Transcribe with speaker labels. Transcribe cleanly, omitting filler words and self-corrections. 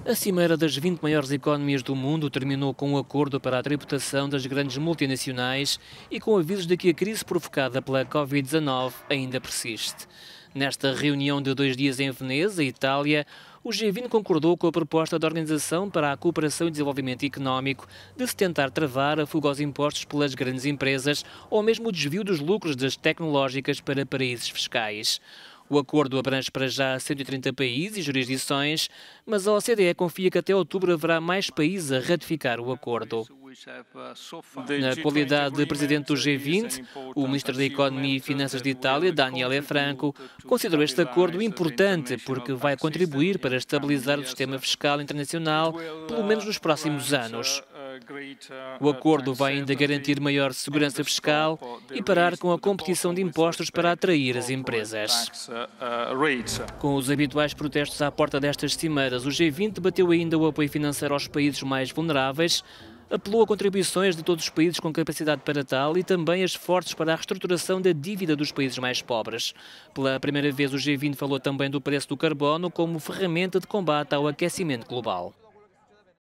Speaker 1: A cimeira das 20 maiores economias do mundo terminou com um acordo para a tributação das grandes multinacionais e com avisos de que a crise provocada pela Covid-19 ainda persiste. Nesta reunião de 2 dias em Veneza, Itália, o G20 concordou com a proposta da Organização para a Cooperação e Desenvolvimento Económico de se tentar travar a fuga aos impostos pelas grandes empresas ou mesmo o desvio dos lucros das tecnológicas para paraísos fiscais. O acordo abrange para já 130 países e jurisdições, mas a OCDE confia que até outubro haverá mais países a ratificar o acordo. Na qualidade de presidente do G20, o ministro da Economia e Finanças de Itália, Daniele Franco, considerou este acordo importante porque vai contribuir para estabilizar o sistema fiscal internacional, pelo menos nos próximos anos. O acordo vai ainda garantir maior segurança fiscal e parar com a competição de impostos para atrair as empresas. Com os habituais protestos à porta destas cimeiras, o G20 debateu ainda o apoio financeiro aos países mais vulneráveis, apelou a contribuições de todos os países com capacidade para tal e também a esforços para a reestruturação da dívida dos países mais pobres. Pela primeira vez, o G20 falou também do preço do carbono como ferramenta de combate ao aquecimento global.